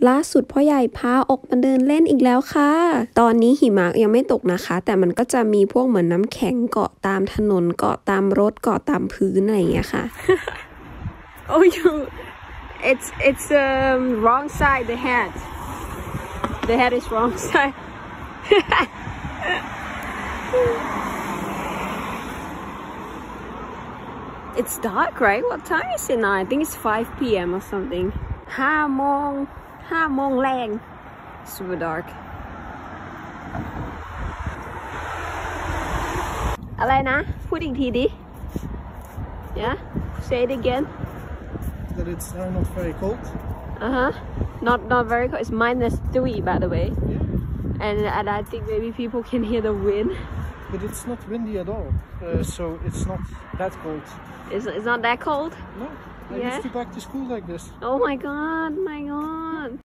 ล่าสุดพ่อใหญ่พาออกมาเดินเล่นอีกแล้วค่ะตอนนี้หิมะยังไม่ตกนะคะแต่มันก็จะมีพวกเหมือนน้ำแข็งเกาะตามถนนเกาะตามรถเกาะตามพื้นอะไรอย่างเงี้ยค่ะ Oh you it's wrong side the head is wrong side It's dark, right? What time is it now? I think it's 5 p.m. or something. 5 โมงแรง Super dark. อะไรนะพูดอีกทีดิ Yeah? Say it again. That it's not very cold. Not very cold. It's -3 by the way. Yeah. And I think maybe people can hear the wind. But it's not windy at all. So it's not that cold. It's not that cold? No. I used to back to school like this. Oh my god,